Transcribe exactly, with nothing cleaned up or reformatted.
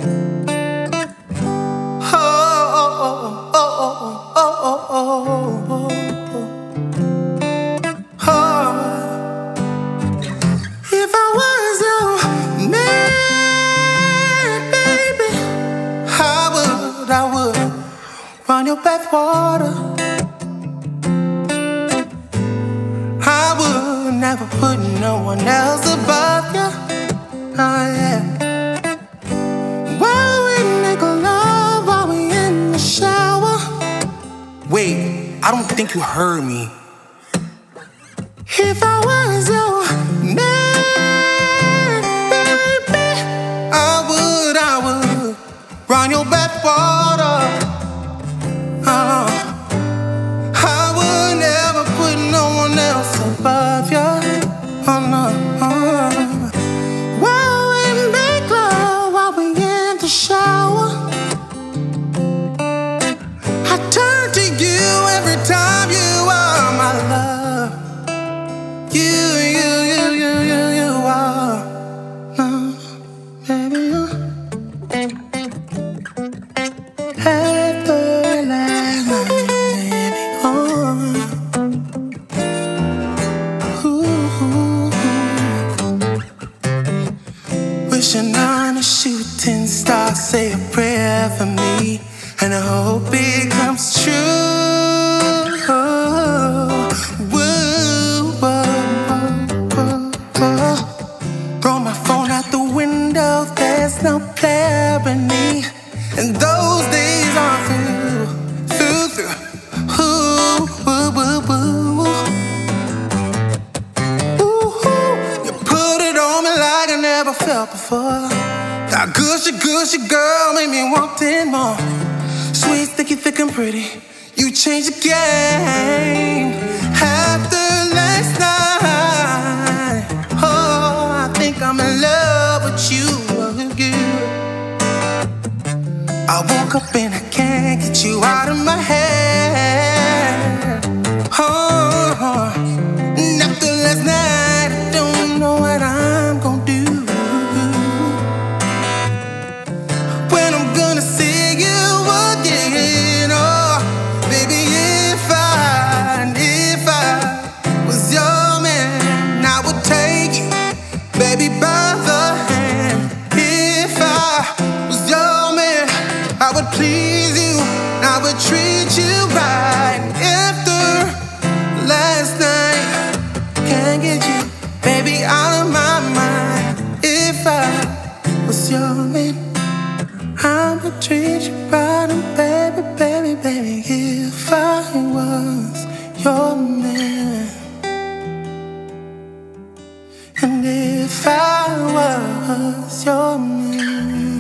Run your bathwater. I would never put no one else above you. Oh yeah. While we make love, while we in the shower. Wait, I don't think you heard me. If I was your man, baby, I would, I would run your bathwater. Uh, I would never put no one else above you. Oh no. Uh, while we make love, while we in the shower, I turn to you every time you are my love. You, you, you, you, you, you are. No, baby, you. After last night, baby, oh. Ooh. Wishing on a shooting star, say a prayer for me, and I hope it comes true. Whoa, whoa, whoa, whoa. Throw my phone out the window, there's no clarity, and those days are through, through, through. Ooh, woo, woo, woo. Ooh, you put it on me like I never felt before. That gushy, gushy girl made me want it more. Sweet, sticky, thick and pretty, you changed the game. After last night, oh, I think I'm in love with you. I woke up and I can't get you out of my head. Oh, and after last night, I don't know what I'm gonna do. When I'm gonna see you again. Oh, baby, if I, if I was your man, I would take you, baby, by the hand. If I was your man, I would please you, I would treat you right. After last night, can't get you, baby, out of my mind. If I was your man, I would treat you right. And baby, baby, baby, if I was your man, and if I was your man.